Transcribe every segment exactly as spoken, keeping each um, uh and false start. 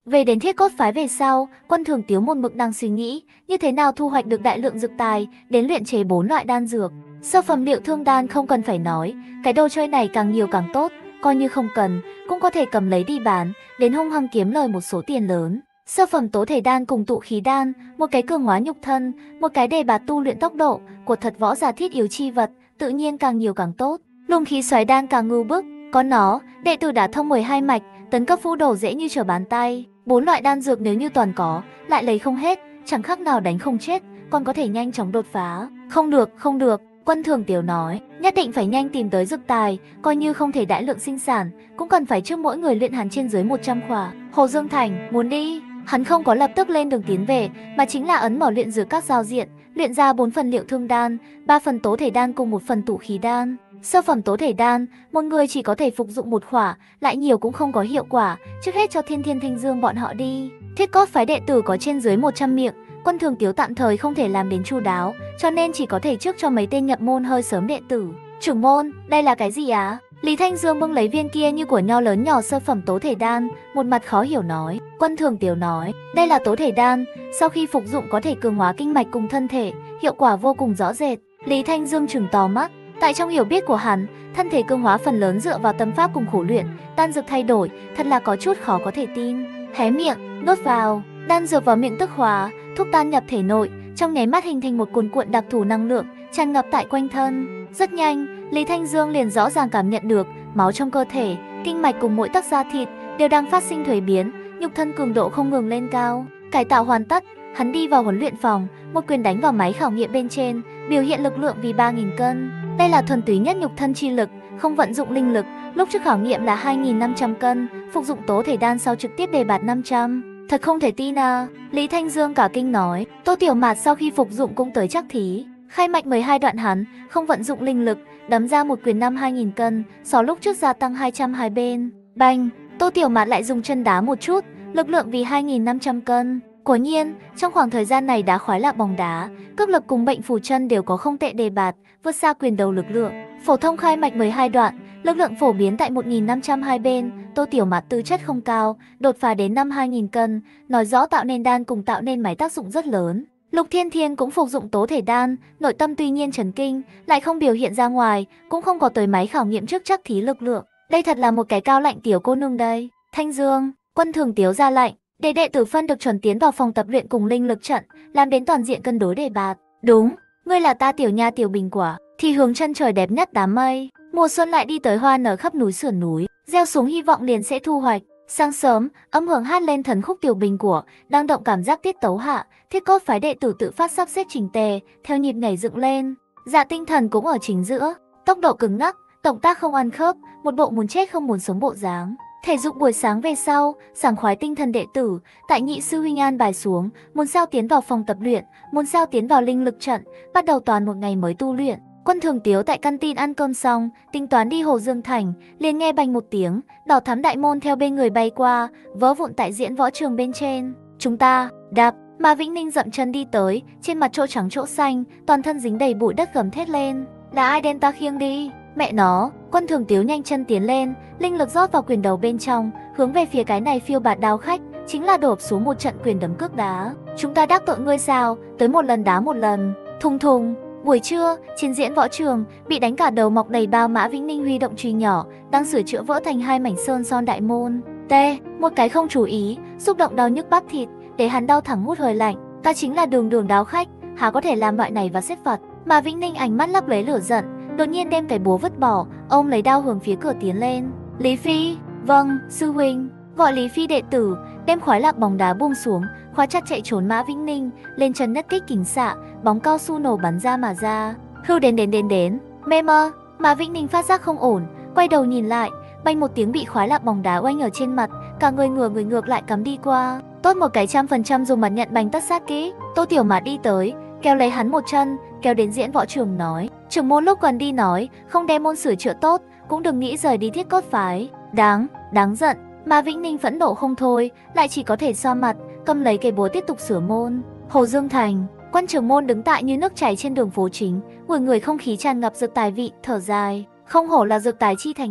Về đến Thiết Cốt phái về sau, Quân Thường Tiếu một mực đang suy nghĩ như thế nào thu hoạch được đại lượng dược tài đến luyện chế bốn loại đan dược. Sơ phẩm liệu thương đan không cần phải nói, cái đồ chơi này càng nhiều càng tốt, coi như không cần cũng có thể cầm lấy đi bán, đến hung hăng kiếm lời một số tiền lớn. Sơ phẩm tố thể đan cùng tụ khí đan, một cái cường hóa nhục thân, một cái đề bạt tu luyện tốc độ, của thật võ giả thiết yếu chi vật, tự nhiên càng nhiều càng tốt. Lung khí xoáy đan càng ngưu bức, có nó, đệ tử đã thông mười hai mạch, tấn cấp vũ đồ dễ như trở bàn tay. Bốn loại đan dược nếu như toàn có, lại lấy không hết, chẳng khác nào đánh không chết, còn có thể nhanh chóng đột phá. Không được, không được, Quân Thường Tiếu nói, nhất định phải nhanh tìm tới dược tài, coi như không thể đại lượng sinh sản, cũng cần phải trước mỗi người luyện hàn trên dưới một trăm khỏa. Hồ Dương Thành, muốn đi. Hắn không có lập tức lên đường tiến về, mà chính là ấn mở luyện dược các giao diện, luyện ra bốn phần liệu thương đan, ba phần tố thể đan cùng một phần tụ khí đan. Sơ phẩm tố thể đan, một người chỉ có thể phục dụng một khỏa, lại nhiều cũng không có hiệu quả, trước hết cho Thiên Thiên Thanh Dương bọn họ đi. Thiết Cốt phái đệ tử có trên dưới một trăm miệng, Quân Thường Tiếu tạm thời không thể làm đến chu đáo, cho nên chỉ có thể trước cho mấy tên nhập môn hơi sớm đệ tử. Trưởng môn, đây là cái gì á? Lý Thanh Dương bưng lấy viên kia như của nho lớn nhỏ sơ phẩm tố thể đan, một mặt khó hiểu nói. Quân Thường Tiếu nói, đây là tố thể đan, sau khi phục dụng có thể cường hóa kinh mạch cùng thân thể, hiệu quả vô cùng rõ rệt. Lý Thanh Dương trừng to mắt, tại trong hiểu biết của hắn, thân thể cường hóa phần lớn dựa vào tâm pháp cùng khổ luyện, đan dược thay đổi, thật là có chút khó có thể tin. Hé miệng, nuốt vào, đan dược vào miệng tức hóa, thuốc tan nhập thể nội, trong nháy mắt hình thành một cuồn cuộn đặc thù năng lượng, tràn ngập tại quanh thân. Rất nhanh, Lý Thanh Dương liền rõ ràng cảm nhận được, máu trong cơ thể, kinh mạch cùng mỗi tấc da thịt đều đang phát sinh thuế biến, nhục thân cường độ không ngừng lên cao. Cải tạo hoàn tất, hắn đi vào huấn luyện phòng, một quyền đánh vào máy khảo nghiệm bên trên, biểu hiện lực lượng vì ba nghìn cân. Đây là thuần túy nhất nhục thân chi lực, không vận dụng linh lực, lúc trước khảo nghiệm là hai nghìn năm trăm cân, phục dụng tố thể đan sau trực tiếp đề bạt năm trăm. Thật không thể tin à, Lý Thanh Dương cả kinh nói. Tô Tiểu Mạt sau khi phục dụng cũng tới chắc thí, khai mạch mười hai đoạn hắn, không vận dụng linh lực, đấm ra một quyền năm hai nghìn cân, so lúc trước gia tăng hai trăm hai bên. Bành, Tô Tiểu Mạt lại dùng chân đá một chút, lực lượng vì hai nghìn năm trăm cân. Quả nhiên, trong khoảng thời gian này đá khoái lạc bóng đá, cước lực cùng bệnh phù chân đều có không tệ đề bạt, vượt xa quyền đầu lực lượng. Phổ thông khai mạch mười hai đoạn, lực lượng phổ biến tại một nghìn năm trăm hai bên, Tô Tiểu Mạt tư chất không cao, đột phá đến năm hai nghìn cân, nói rõ tạo nên đan cùng tạo nên máy tác dụng rất lớn. Lục Thiên Thiên cũng phục dụng tố thể đan, nội tâm tuy nhiên chấn kinh, lại không biểu hiện ra ngoài, cũng không có tới máy khảo nghiệm trước chắc thí lực lượng. Đây thật là một cái cao lạnh tiểu cô nương đây. Thanh Dương, Quân Thường Tiếu ra lệnh, để đệ tử phân được chuẩn tiến vào phòng tập luyện cùng linh lực trận, làm đến toàn diện cân đối đề bạt. Đúng, ngươi là ta tiểu nha tiểu bình quả, thì hướng chân trời đẹp nhất đám mây. Mùa xuân lại đi tới hoa nở khắp núi sườn núi, gieo xuống hy vọng liền sẽ thu hoạch. Sáng sớm, âm hưởng hát lên thần khúc tiểu bình của, đang động cảm giác tiết tấu hạ, Thiết Cốt phái đệ tử tự phát sắp xếp chỉnh tề, theo nhịp nhảy dựng lên. Dạ Tinh Thần cũng ở chính giữa, tốc độ cứng ngắc, động tác không ăn khớp, một bộ muốn chết không muốn sống bộ dáng. Thể dục buổi sáng về sau, sảng khoái tinh thần đệ tử, tại nhị sư huynh an bài xuống, muốn sao tiến vào phòng tập luyện, muốn sao tiến vào linh lực trận, bắt đầu toàn một ngày mới tu luyện. Quân Thường Tiếu tại căn tin ăn cơm xong, tính toán đi Hồ Dương Thành, liền nghe bành một tiếng, đỏ thắm đại môn theo bên người bay qua, vỡ vụn tại diễn võ trường bên trên. Chúng ta, đạp, mà Vĩnh Ninh dậm chân đi tới, trên mặt chỗ trắng chỗ xanh, toàn thân dính đầy bụi đất gầm thét lên. Là ai đem ta khiêng đi? Mẹ nó, Quân Thường Tiếu nhanh chân tiến lên, linh lực rót vào quyền đầu bên trong, hướng về phía cái này phiêu bạt đao khách, chính là đổ xuống một trận quyền đấm cước đá. Chúng ta đắc tội ngươi sao? Tới một lần đá một lần. Thùng thùng. Buổi trưa, trên diễn võ trường, bị đánh cả đầu mọc đầy bao Mã Vĩnh Ninh huy động chùy nhỏ, đang sửa chữa vỡ thành hai mảnh sơn son đại môn. T, một cái không chú ý, xúc động đau nhức bắp thịt, để hắn đau thẳng hút hơi lạnh. Ta chính là đường đường đáo khách, há có thể làm loại này và xếp phạt. Mà Vĩnh Ninh ánh mắt lấp lấy lửa giận, đột nhiên đem cái búa vứt bỏ, ông lấy đao hướng phía cửa tiến lên. Lý Phi, vâng, sư huynh. Gọi Lý Phi đệ tử, đem khoái lạc bóng đá buông xuống, khóa chặt chạy trốn Mã Vĩnh Ninh, lên chân nhất kích kình xạ, bóng cao su nổ bắn ra mà ra. Hưu đến đến đến đến, mê mơ, Mã Vĩnh Ninh phát giác không ổn, quay đầu nhìn lại, bành một tiếng bị khoái lạc bóng đá oanh ở trên mặt, cả người ngửa người ngược lại cắm đi qua. Tốt một cái trăm phần trăm dùng mặt nhận bành tất sát kỹ. Tô Tiểu Mạt đi tới, kéo lấy hắn một chân, kéo đến diễn võ trường nói, trưởng môn lúc gần đi nói, không đem môn sửa chữa tốt, cũng đừng nghĩ rời đi Thiết Cốt phái. Đáng, đáng giận. Mà Vĩnh Ninh phẫn nộ không thôi, lại chỉ có thể xoa mặt, cầm lấy cây búa tiếp tục sửa môn. Hồ Dương Thành, Quan trưởng môn đứng tại như nước chảy trên đường phố chính, người người không khí tràn ngập dược tài vị, thở dài. Không hổ là dược tài chi thành à,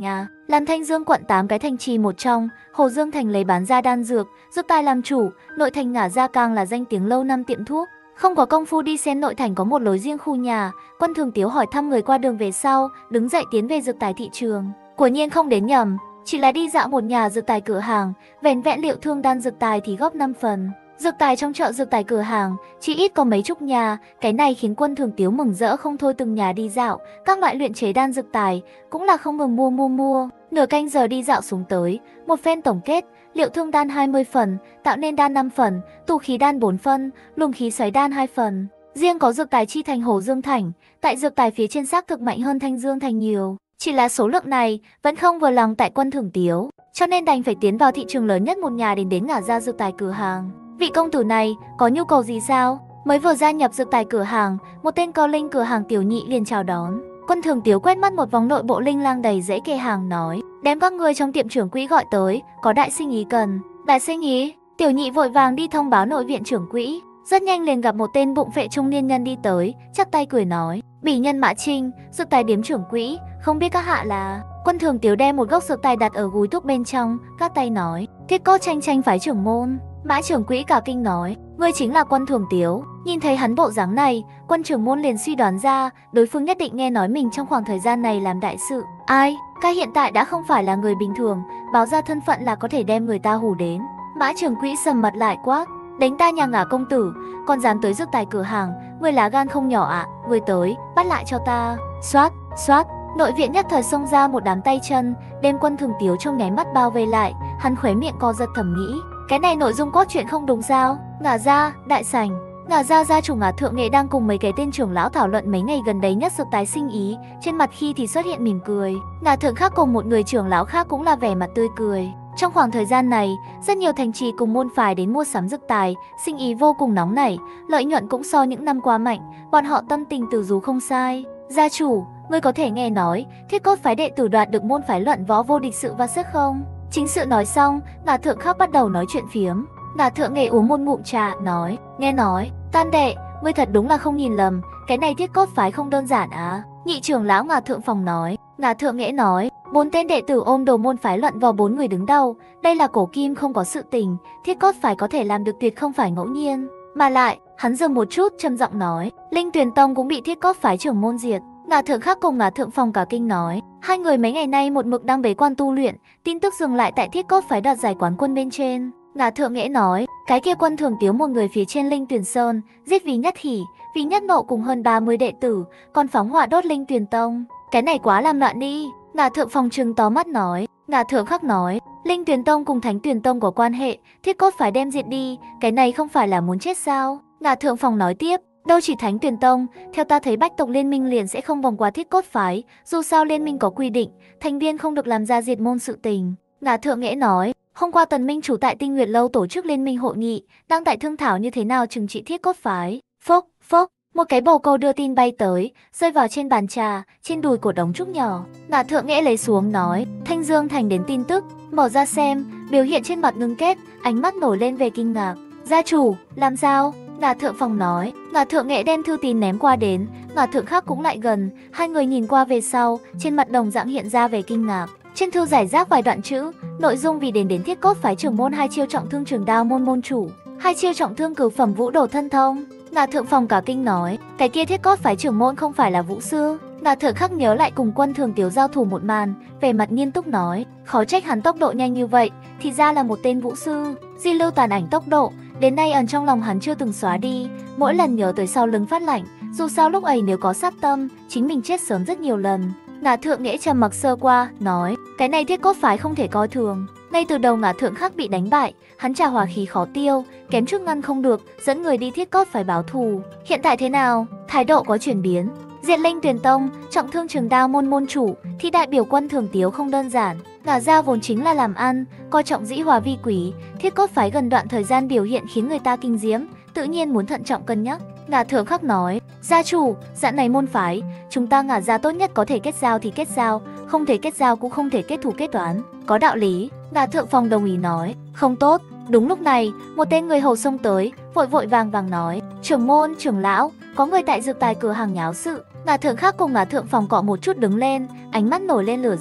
làm Thanh Dương quận tám cái thành trì một trong, Hồ Dương thành lấy bán ra đan dược, dược tài làm chủ, nội thành Ngả Gia càng là danh tiếng lâu năm tiệm thuốc. Không có công phu đi xem nội thành có một lối riêng khu nhà, Quân Thường Tiếu hỏi thăm người qua đường về sau, đứng dậy tiến về dược tài thị trường. Quả nhiên không đến nhầm, chỉ là đi dạo một nhà dược tài cửa hàng, vẻn vẹn liệu thương đan dược tài thì góp năm phần. Dược tài trong chợ dược tài cửa hàng, chỉ ít có mấy chục nhà, cái này khiến Quân Thường Tiếu mừng rỡ không thôi, từng nhà đi dạo, các loại luyện chế đan dược tài cũng là không ngừng mua mua mua. Nửa canh giờ đi dạo xuống tới, một phen tổng kết, liệu thương đan hai mươi phần, tạo nên đan năm phần, tụ khí đan bốn phần, luồng khí xoáy đan hai phần. Riêng có dược tài chi thành Hồ Dương thành, tại dược tài phía trên xác thực mạnh hơn Thanh Dương thành nhiều. Chỉ là số lượng này vẫn không vừa lòng tại Quân Thường Tiếu, cho nên đành phải tiến vào thị trường lớn nhất một nhà đến đến Ngả Gia dược tài cửa hàng. Vị công tử này có nhu cầu gì sao? Mới vừa gia nhập dược tài cửa hàng, một tên cơ linh cửa hàng tiểu nhị liền chào đón. Quân Thường Tiếu quét mắt một vòng nội bộ linh lang đầy dễ kê hàng nói, đem các người trong tiệm trưởng quỹ gọi tới, có đại sinh ý cần. Đại sinh ý? Tiểu nhị vội vàng đi thông báo nội viện trưởng quỹ. Rất nhanh liền gặp một tên bụng phệ trung niên nhân đi tới, chắp tay cười nói, bỉ nhân Mã Trinh, dược tài điếm trưởng quỹ, không biết các hạ là... Quân Thường Tiếu đem một gốc dược tài đặt ở gúi thuốc bên trong, các tay nói, thiết cốt tranh tranh phái trưởng môn. Mã trưởng quỹ cả kinh nói, ngươi chính là Quân Thường Tiếu. Nhìn thấy hắn bộ dáng này, Quân trưởng môn liền suy đoán ra, đối phương nhất định nghe nói mình trong khoảng thời gian này làm đại sự. Ai, cái hiện tại đã không phải là người bình thường, báo ra thân phận là có thể đem người ta hù đến. Mã trưởng quỹ sầm mặt lại quát, đánh ta nhà Ngả công tử, còn dám tới dược tài cửa hàng, người lá gan không nhỏ ạ, à, người tới, bắt lại cho ta. Xoát, xoát, nội viện nhất thời xông ra một đám tay chân, đem Quân Thường Tiếu trong nháy mắt bao vây lại, hắn khóe miệng co giật thầm nghĩ, cái này nội dung cốt truyện không đúng sao? Ngả Gia, đại sảnh, Ngả Gia gia chủ Ngả Thượng Nghệ đang cùng mấy cái tên trưởng lão thảo luận mấy ngày gần đấy nhất dược tài sinh ý, trên mặt khi thì xuất hiện mỉm cười. Ngả Thượng khác cùng một người trưởng lão khác cũng là vẻ mặt tươi cười. Trong khoảng thời gian này, rất nhiều thành trì cùng môn phái đến mua sắm dược tài, sinh ý vô cùng nóng nảy, lợi nhuận cũng so những năm qua mạnh, bọn họ tâm tình từ dù không sai. Gia chủ, ngươi có thể nghe nói, thiết cốt phái đệ tử đoạt được môn phái luận võ vô địch sự và sức không? Chính sự nói xong, Ngả Thượng khác bắt đầu nói chuyện phiếm. Ngả Thượng Nghệ uống một ngụm trà, nói, nghe nói, Tam đệ, ngươi thật đúng là không nhìn lầm, cái này thiết cốt phái không đơn giản á. Nhị trưởng lão Ngả Thượng Phòng nói. Ngả Thượng Nghệ nói, bốn tên đệ tử ôm đồ môn phái luận vào bốn người đứng đầu, đây là cổ kim không có sự tình, thiết cốt phái có thể làm được tuyệt không phải ngẫu nhiên. Mà lại, hắn dừng một chút trầm giọng nói, Linh Tuyền Tông cũng bị thiết cốt phái trưởng môn diệt. Ngả Thượng Khắc cùng Ngả Thượng Phòng cả kinh nói, hai người mấy ngày nay một mực đang bế quan tu luyện, tin tức dừng lại tại thiết cốt phái đoạt giải quán quân bên trên. Ngả Thượng Nghệ nói, cái kia Quân Thường Tiếu một người phía trên Linh Tuyền Sơn, giết Vì Nhất Hỉ, Vì Nhất Nộ cùng hơn ba mươi đệ tử, còn phóng hỏa đốt Linh Tuyền Tông. Cái này quá làm loạn đi. Ngả Thượng Phòng trừng to mắt nói. Ngả Thượng Khắc nói, Linh Tuyền Tông cùng Thánh Tuyền Tông có quan hệ, thiết cốt phải đem diệt đi, cái này không phải là muốn chết sao? Ngả Thượng Phòng nói tiếp, đâu chỉ Thánh Tuyền Tông, theo ta thấy bách tộc liên minh liền sẽ không vòng qua thiết cốt phái, dù sao liên minh có quy định, thành viên không được làm ra diệt môn sự tình. Ngả Thượng Nghệ nói, hôm qua Tần Minh chủ tại Tinh Nguyệt lâu tổ chức liên minh hội nghị, đang tại thương thảo như thế nào trừng trị thiết cốt phái. Phốc, phốc, một cái bồ câu đưa tin bay tới, rơi vào trên bàn trà, trên đùi của đống trúc nhỏ. Ngả Thượng Nghệ lấy xuống nói, Thanh Dương thành đến tin tức, mở ra xem, biểu hiện trên mặt ngưng kết, ánh mắt nổi lên về kinh ngạc. Gia chủ, làm sao? Ngả Thượng Phòng nói. Ngả Thượng Nghệ đem thư tín ném qua đến, Ngả Thượng Khắc cũng lại gần, hai người nhìn qua về sau, trên mặt đồng dạng hiện ra về kinh ngạc. Trên thư giải rác vài đoạn chữ, nội dung vì đến đến thiết cốt phái trưởng môn hai chiêu trọng thương trường đao môn môn chủ, hai chiêu trọng thương cửu phẩm vũ đồ thân thông. Ngả Thượng Phòng cả kinh nói, cái kia thiết cốt phái trưởng môn không phải là vũ sư. Ngả Thượng Khắc nhớ lại cùng Quân Thường Tiếu giao thủ một màn, vẻ mặt nghiêm túc nói, khó trách hắn tốc độ nhanh như vậy, thì ra là một tên vũ sư. Di lưu tàn ảnh tốc độ, đến nay ẩn trong lòng hắn chưa từng xóa đi, mỗi lần nhớ tới sau lưng phát lạnh, dù sao lúc ấy nếu có sát tâm, chính mình chết sớm rất nhiều lần. Ngả Thượng Nghệ trầm mặc sơ qua, nói, cái này thiết cốt phái không thể coi thường. Ngay từ đầu Ngả Thượng Khắc bị đánh bại, hắn trà hỏa khí khó tiêu, kém chút ngăn không được, dẫn người đi thiết cốt phải báo thù. Hiện tại thế nào? Thái độ có chuyển biến. Diệt Linh Tuyền Tông, trọng thương trường đao môn môn chủ, thì đại biểu Quân Thường Tiếu không đơn giản. Ngả gia vốn chính là làm ăn, coi trọng dĩ hòa vi quý, thiết cốt phái gần đoạn thời gian biểu hiện khiến người ta kinh diễm, tự nhiên muốn thận trọng cân nhắc. Ngả Thượng Khắc nói, gia chủ, dạo này môn phái, chúng ta Ngả gia tốt nhất có thể kết giao thì kết giao, không thể kết giao cũng không thể kết thù kết toán, có đạo lý. Ngả Thượng Phòng đồng ý nói, không tốt. Đúng lúc này, một tên người hầu xông tới, vội vội vàng vàng nói, trưởng môn, trưởng lão, có người tại dược tài cửa hàng nháo sự. Ngả Thượng Khắc cùng Ngả Thượng Phòng cọ một chút đứng lên, ánh mắt nổi lên lửa giận.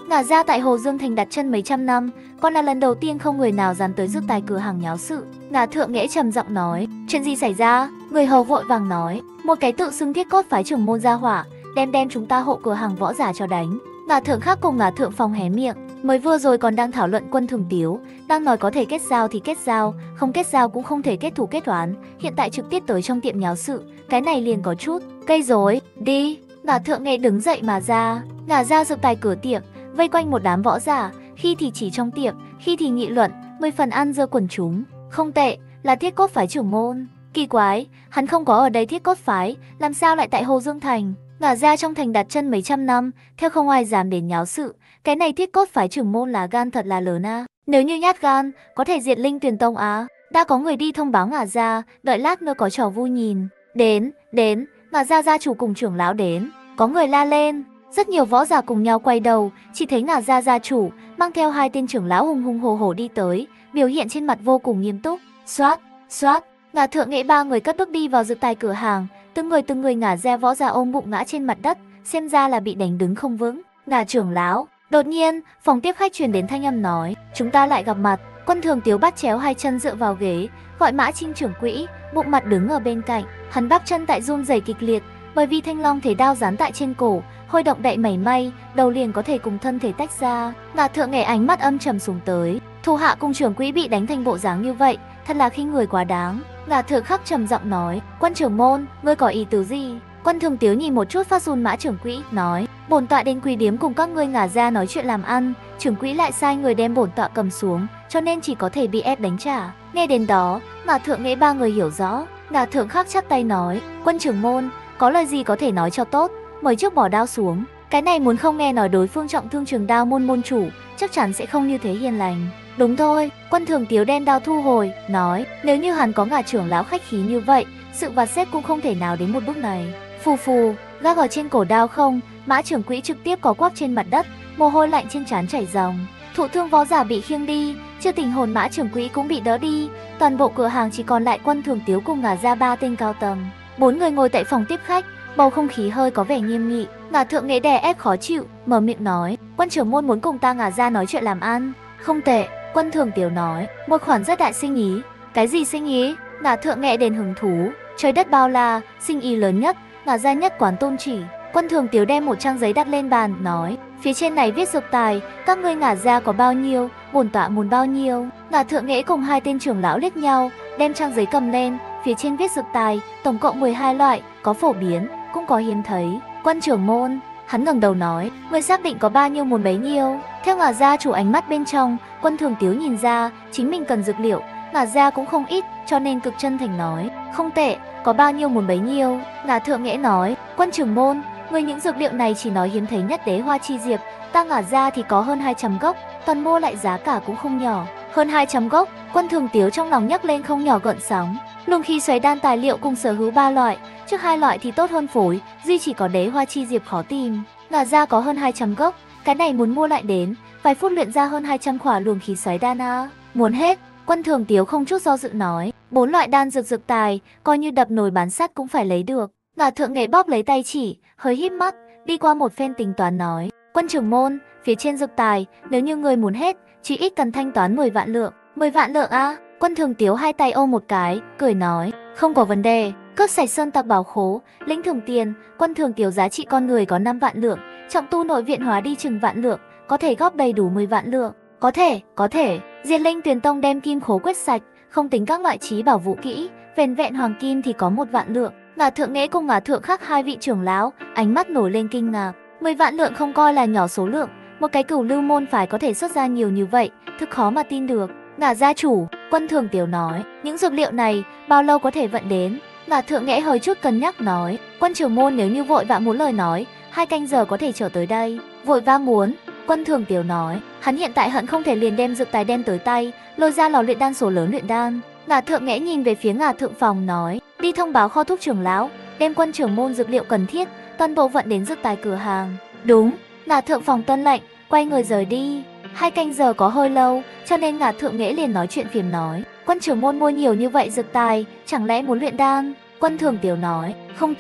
Ngả Gia tại Hồ Dương Thành đặt chân mấy trăm năm, còn là lần đầu tiên không người nào dám tới dược tài cửa hàng nháo sự. Ngả Thượng Nghệ trầm giọng nói, chuyện gì xảy ra? Người hầu vội vàng nói, một cái tự xưng thiết cốt phái trưởng môn gia hỏa, đem đem chúng ta hộ cửa hàng võ giả cho đánh. Ngả Thượng Khắc cùng Ngả Thượng Phong hé miệng, mới vừa rồi còn đang thảo luận Quân Thường Tiếu, đang nói có thể kết giao thì kết giao, không kết giao cũng không thể kết thù kết oán, hiện tại trực tiếp tới trong tiệm nháo sự, cái này liền có chút gây rối. Đi. Ngả Thượng Nghệ đứng dậy mà ra. Ngả Gia dược tài cửa tiệm, vây quanh một đám võ giả, khi thì chỉ trong tiệm, khi thì nghị luận, mười phần ăn dưa quần chúng. Không tệ, là thiết cốt phái trưởng môn. Kỳ quái, hắn không có ở đây thiết cốt phái, làm sao lại tại Hồ Dương Thành? Ngả Gia trong thành đặt chân mấy trăm năm, theo không ai dám đến nháo sự, cái này thiết cốt phái trưởng môn là gan thật là lớn a. Nếu như nhát gan, có thể diệt Linh Tuyền Tông á. Đã có người đi thông báo Ngả Gia, đợi lát nữa có trò vui nhìn. Đến, đến, Ngả Gia gia chủ cùng trưởng lão đến. Có người la lên, rất nhiều võ giả cùng nhau quay đầu, chỉ thấy Ngả Gia gia chủ mang theo hai tên trưởng lão hùng hùng hổ hổ đi tới, biểu hiện trên mặt vô cùng nghiêm túc. Xoát, xoát, Ngả Thượng Nghệ ba người cất bước đi vào dược tài cửa hàng, từng người từng người Ngả Gia võ giả ôm bụng ngã trên mặt đất, xem ra là bị đánh đứng không vững. Ngả trưởng lão, đột nhiên, phòng tiếp khách truyền đến thanh âm nói, chúng ta lại gặp mặt. Quân Thường Tiếu bắt chéo hai chân dựa vào ghế, gọi Mã Trinh trưởng quỹ, bụng mặt đứng ở bên cạnh, hắn bắp chân tại run rẩy kịch liệt, bởi vì thanh long thể đao dán tại trên cổ, hơi động đậy mảy may, đầu liền có thể cùng thân thể tách ra. Ngả Thượng Nghệ ánh mắt âm trầm xuống tới, thủ hạ cùng trưởng quỹ bị đánh thành bộ dáng như vậy, thật là khinh người quá đáng. Ngả Thượng Khắc trầm giọng nói, Quân trưởng môn, ngươi có ý tứ gì? Quân Thường Tiếu nhìn một chút phát run Mã trưởng quỹ, nói, bổn tọa đến Quý Điếm cùng các ngươi Ngả Gia nói chuyện làm ăn, trưởng quỹ lại sai người đem bổn tọa cầm xuống, cho nên chỉ có thể bị ép đánh trả. Nghe đến đó, Ngả Thượng Nghệ ba người hiểu rõ. Ngả Thượng Khắc chắp tay nói, Quân trưởng môn, có lời gì có thể nói cho tốt, mời trước bỏ đao xuống. Cái này muốn không nghe nói đối phương trọng thương Trường Đao môn môn chủ, chắc chắn sẽ không như thế hiền lành. Đúng thôi, Quân Thường Tiếu đem đao thu hồi, nói, nếu như hắn có Ngả trưởng lão khách khí như vậy, sự vặt xét cũng không thể nào đến một bước này. Phù phù, gác ở trên cổ đao không, Mã trưởng quỹ trực tiếp có quắp trên mặt đất, mồ hôi lạnh trên trán chảy ròng. Thụ thương võ giả bị khiêng đi, chưa tình hồn Mã trưởng quỹ cũng bị đỡ đi, toàn bộ cửa hàng chỉ còn lại Quân Thường Tiếu cùng Ngả Gia ba tên cao tầng. Bốn người ngồi tại phòng tiếp khách, bầu không khí hơi có vẻ nghiêm nghị. Ngả Thượng Nghệ đè ép khó chịu, mở miệng nói, Quân trưởng môn muốn cùng ta Ngả Gia nói chuyện làm ăn. Không tệ, Quân Thường Tiếu nói, một khoản rất đại sinh ý. Cái gì sinh ý? Ngả Thượng Nghệ đền hứng thú, trời đất bao la, sinh ý lớn nhất, Ngả Gia nhất quán tôn chỉ. Quân Thường Tiếu đem một trang giấy đặt lên bàn, nói, phía trên này viết dược tài, các ngươi Ngả Gia có bao nhiêu, bổn tọa muốn bao nhiêu. Ngả Thượng Nghệ cùng hai tên trưởng lão liếc nhau, đem trang giấy cầm lên, phía trên viết dược tài, tổng cộng mười hai loại, có phổ biến, cũng có hiếm thấy. Quân trưởng môn, hắn ngẩng đầu nói, người xác định có bao nhiêu muốn bấy nhiêu. Theo Ngả Gia chủ ánh mắt bên trong, Quân Thường Tiếu nhìn ra, chính mình cần dược liệu, Ngả Gia cũng không ít, cho nên cực chân thành nói, không tệ, có bao nhiêu muốn bấy nhiêu. Ngả Thượng Nghệ nói, Quân trưởng môn, người những dược liệu này chỉ nói hiếm thấy nhất đế hoa chi diệp, ta Ngả Gia thì có hơn hai trăm gốc, toàn mua lại giá cả cũng không nhỏ. Hơn hai trăm gốc, Quân Thường Tiếu trong lòng nhấc lên không nhỏ gợn sóng. Luồng khí xoáy đan tài liệu cùng sở hữu ba loại, trước hai loại thì tốt hơn phối, duy chỉ có đế hoa chi diệp khó tìm. Ngả Gia có hơn hai trăm gốc, cái này muốn mua lại đến, vài phút luyện ra hơn hai trăm khỏa luồng khí xoáy đan a. Muốn hết, Quân Thường Tiếu không chút do dự nói, bốn loại đan dược dược tài, coi như đập nồi bán sắt cũng phải lấy được. Ngả Thượng Nghệ bóp lấy tay chỉ, hơi híp mắt, đi qua một phen tính toán nói, Quân trưởng môn, phía trên dược tài, nếu như người muốn hết, chỉ ít cần thanh toán mười vạn lượng. mười vạn lượng a? Quân Thường Tiếu hai tay ôm một cái, cười nói, không có vấn đề, cướp sạch sơn tặc bảo khố, lĩnh thưởng tiền. Quân Thường Tiếu giá trị con người có năm vạn lượng, trọng tu nội viện hóa đi chừng vạn lượng, có thể góp đầy đủ mười vạn lượng. Có thể, có thể, diệt Linh Tuyền Tông đem kim khố quét sạch, không tính các loại trí bảo vũ kỹ, vẻn vẹn hoàng kim thì có một vạn lượng. Ngả Thượng Nghệ cùng Ngả Thượng Khắc hai vị trưởng lão, ánh mắt nổi lên kinh ngạc. mười vạn lượng không coi là nhỏ số lượng, một cái cửu lưu môn phái có thể xuất ra nhiều như vậy, thực khó mà tin được. Ngả gia chủ, Quân Thường Tiếu nói, những dược liệu này bao lâu có thể vận đến? Ngả Thượng Nghệ hơi chút cân nhắc nói, Quân trưởng môn nếu như vội vã muốn lời nói, hai canh giờ có thể trở tới đây. Vội vã muốn? Quân Thường Tiếu nói, hắn hiện tại hận không thể liền đem dược tài đem tới tay, lôi ra lò luyện đan số lớn luyện đan. Ngả Thượng Nghệ nhìn về phía Ngả Thượng Phòng nói, đi thông báo kho thuốc trưởng lão, đem Quân trưởng môn dược liệu cần thiết, toàn bộ vận đến dược tài cửa hàng. Đúng. Ngả Thượng Phòng tuân lệnh, quay người rời đi. Hai canh giờ có hơi lâu, cho nên Ngả Thượng Nghệ liền nói chuyện phiếm nói, Quân trưởng môn mua nhiều như vậy dược tài, chẳng lẽ muốn luyện đan? Quân Thường Tiếu nói, không tệ,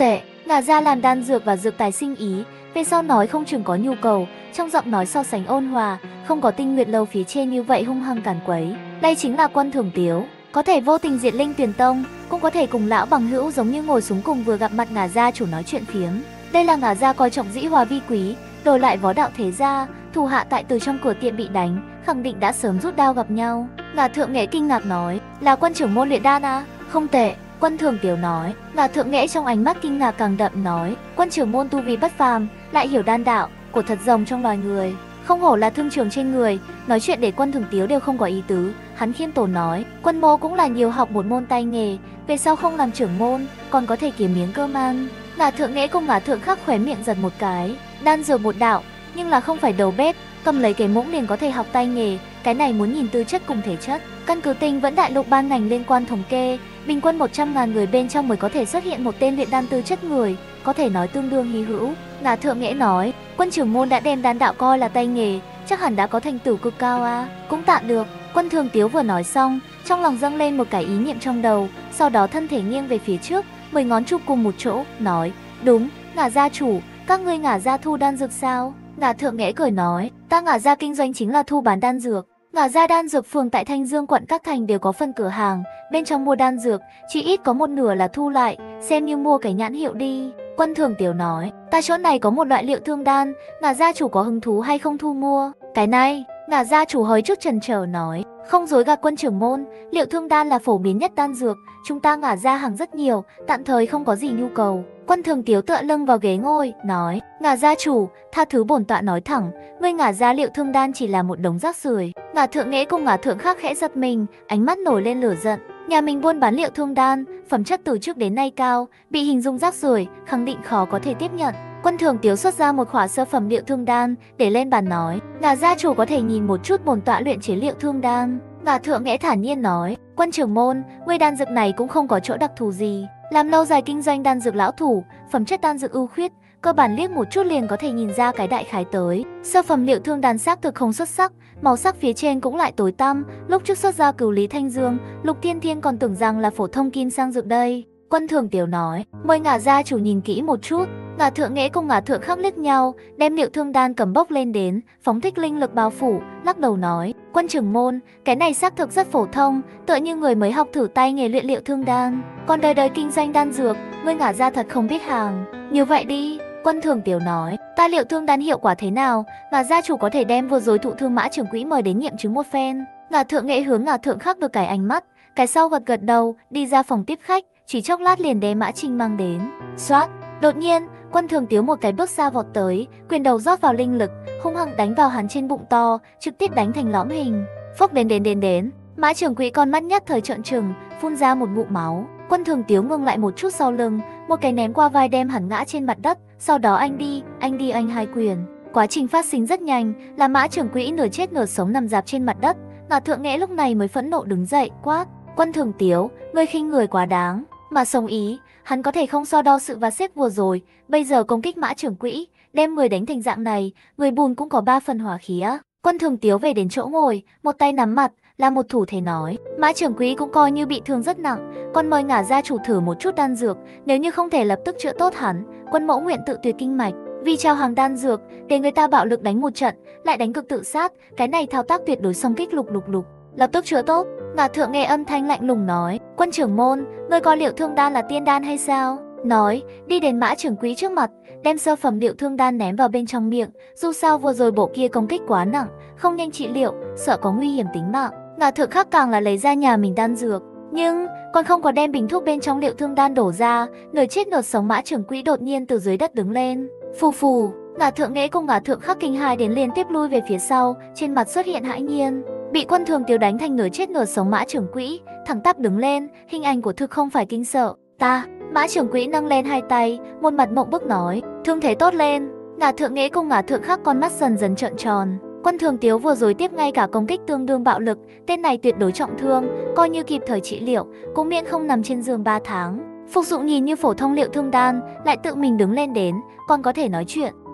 Ngả Gia làm đan dược và dược tài sinh ý, về sau nói không chừng có nhu cầu, trong giọng nói so sánh ôn hòa, không có Tinh Nguyệt lâu phía trên như vậy hung hăng càn quấy. Đây chính là Quân Thường Tiếu, có thể vô tình diệt Linh Tuyền Tông, cũng có thể cùng lão bằng hữu giống như ngồi xuống cùng vừa gặp mặt Ngả Gia chủ nói chuyện phiếm. Đây là Ngả Gia coi trọng dĩ hòa vi quý, đổi lại võ đạo thế gia, thủ hạ tại từ trong cửa tiệm bị đánh, khẳng định đã sớm rút đao gặp nhau. Ngả Thượng Nghệ kinh ngạc nói, là Quân trưởng môn luyện đan à? Không tệ. Quân Thường Tiếu nói. Ngả Thượng Nghệ trong ánh mắt kinh ngạc càng đậm nói, Quân trưởng môn tu vi bất phàm, lại hiểu đan đạo của thật rồng trong loài người, không hổ là thương trường trên người. Nói chuyện để Quân Thường Tiếu đều không có ý tứ, hắn khiêm tốn nói, Quân mô cũng là nhiều học một môn tay nghề, về sau không làm trưởng môn, còn có thể kiếm miếng cơm ăn. Ngả Thượng Nghệ cùng Ngả Thượng Khắc khóe miệng giật một cái, đan dược một đạo, nhưng là không phải đầu bếp, cầm lấy cái muỗng liền có thể học tay nghề, cái này muốn nhìn tư chất cùng thể chất. Căn cứ Tinh Vẫn đại lục ban ngành liên quan thống kê, bình quân một trăm ngàn người bên trong mới có thể xuất hiện một tên luyện đan tư chất người, có thể nói tương đương hy hữu. Ngả Thượng Nghệ nói, Quân trưởng môn đã đem đan đạo coi là tay nghề, chắc hẳn đã có thành tựu cực cao a. Cũng tạm được. Quân Thường Tiếu vừa nói xong, trong lòng dâng lên một cái ý niệm trong đầu, sau đó thân thể nghiêng về phía trước, mười ngón chụp cùng một chỗ, nói, đúng, Ngả gia chủ, các ngươi Ngả gia thu đan dược sao? Ngả Thượng Nghệ cười nói, ta Ngả gia kinh doanh chính là thu bán đan dược. Ngả gia đan dược phường tại Thanh Dương quận các thành đều có phân cửa hàng, bên trong mua đan dược, chỉ ít có một nửa là thu lại, xem như mua cái nhãn hiệu đi. Quân Thường Tiếu nói, ta chỗ này có một loại liệu thương đan, Ngả gia chủ có hứng thú hay không thu mua? Cái này, Ngả gia chủ hơi chút chần chờ nói, không dối gạt Quân trưởng môn, liệu thương đan là phổ biến nhất đan dược, chúng ta Ngả gia hàng rất nhiều, tạm thời không có gì nhu cầu. Quân Thường Tiếu tựa lưng vào ghế ngồi, nói, Ngả gia chủ, tha thứ bổn tọa nói thẳng, ngươi Ngả gia liệu thương đan chỉ là một đống rác rưởi. Ngả Thượng Nghệ cùng Ngả Thượng Khắc khẽ giật mình, ánh mắt nổi lên lửa giận. Nhà mình buôn bán liệu thương đan, phẩm chất từ trước đến nay cao, bị hình dung rác rưởi, khẳng định khó có thể tiếp nhận. Quân Thường Tiếu xuất ra một khỏa sơ phẩm liệu thương đan, để lên bàn nói, Ngả gia chủ có thể nhìn một chút bổn tọa luyện chế liệu thương đan. Ngả Thượng Nghệ thản nhiên nói, Quân trưởng môn, ngươi đan dược này cũng không có chỗ đặc thù gì, làm lâu dài kinh doanh đan dược lão thủ, phẩm chất đan dược ưu khuyết, cơ bản liếc một chút liền có thể nhìn ra cái đại khái tới. Sơ phẩm liệu thương đan xác thực không xuất sắc, màu sắc phía trên cũng lại tối tăm, lúc trước xuất ra Cửu Lý Thanh Dương, Lục Thiên Thiên còn tưởng rằng là phổ thông kim sang dược đây. Quân Thường Tiếu nói, mời Ngả gia chủ nhìn kỹ một chút. Ngả Thượng Nghệ cùng Ngả Thượng Khắc liếc nhau, đem liệu thương đan cầm bốc lên đến, phóng thích linh lực bao phủ, lắc đầu nói, Quân trưởng môn, cái này xác thực rất phổ thông, tựa như người mới học thử tay nghề luyện liệu thương đan, còn đời đời kinh doanh đan dược, ngươi Ngả gia thật không biết hàng. Như vậy đi. Quân Thường Tiếu nói, ta liệu thương đan hiệu quả thế nào, Ngả gia chủ có thể đem vừa rồi thụ thương Mã trưởng quỹ mời đến nghiệm chứng một phen. Ngả Thượng Nghệ hướng Ngả Thượng Khắc được cái ánh mắt, cái sau gật gật đầu, đi ra phòng tiếp khách, chỉ chốc lát liền đem Mã Trinh mang đến. Xoát, đột nhiên, Quân Thường Tiếu một cái bước xa vọt tới, quyền đầu rót vào linh lực, hung hăng đánh vào hắn trên bụng to, trực tiếp đánh thành lõm hình. Phốc đến đến đến đến, Mã trưởng quỹ con mắt nhất thời trợn trừng, phun ra một ngụm máu. Quân Thường Tiếu ngừng lại một chút sau lưng, một cái ném qua vai đem hắn ngã trên mặt đất, sau đó anh đi, anh đi anh hai quyền. Quá trình phát sinh rất nhanh, là Mã trưởng quỹ nửa chết nửa sống nằm dạp trên mặt đất. Ngả Thượng Nghệ lúc này mới phẫn nộ đứng dậy, quát, Quân Thường Tiếu, ngươi khinh người quá đáng. Mà sống ý, hắn có thể không so đo sự và xếp vừa rồi, bây giờ công kích Mã trưởng quỹ, đem người đánh thành dạng này, người bùn cũng có ba phần hỏa khí á. Quân Thường Tiếu về đến chỗ ngồi, một tay nắm mặt, là một thủ thế nói, Mã trưởng quỹ cũng coi như bị thương rất nặng, còn mời Ngả gia chủ thử một chút đan dược, nếu như không thể lập tức chữa tốt hắn, quân mẫu nguyện tự tuyệt kinh mạch, vì trao hàng đan dược, để người ta bạo lực đánh một trận, lại đánh cực tự sát, cái này thao tác tuyệt đối song kích lục lục lục, lập tức chữa tốt. Ngả Thượng Nghệ âm thanh lạnh lùng nói, Quân trưởng môn, ngươi coi liệu thương đan là tiên đan hay sao? Nói, đi đến Mã trưởng quỹ trước mặt, đem sơ phẩm liệu thương đan ném vào bên trong miệng, dù sao vừa rồi bộ kia công kích quá nặng, không nhanh trị liệu, sợ có nguy hiểm tính mạng. Ngả Thượng Khắc càng là lấy ra nhà mình đan dược, nhưng còn không có đem bình thuốc bên trong liệu thương đan đổ ra, nửa chết nửa sống Mã trưởng quỹ đột nhiên từ dưới đất đứng lên, phù phù. Ngả Thượng Nghệ cùng Ngả Thượng Khắc kinh hãi đến liên tiếp lui về phía sau, trên mặt xuất hiện hãi nhiên. Bị Quân Thường Tiếu đánh thành nửa chết nửa sống Mã trưởng quỹ, thẳng tắp đứng lên, hình ảnh của thực không phải kinh sợ. Ta, Mã trưởng quỹ nâng lên hai tay, một mặt mộng bức nói, thương thế tốt lên. Ngả Thượng Nghệ cùng Ngả Thượng Khắc con mắt dần dần trợn tròn. Quân Thường Tiếu vừa rồi tiếp ngay cả công kích tương đương bạo lực, tên này tuyệt đối trọng thương, coi như kịp thời trị liệu, cũng miễn không nằm trên giường ba tháng. Phục dụng nhìn như phổ thông liệu thương đan, lại tự mình đứng lên đến, còn có thể nói chuyện.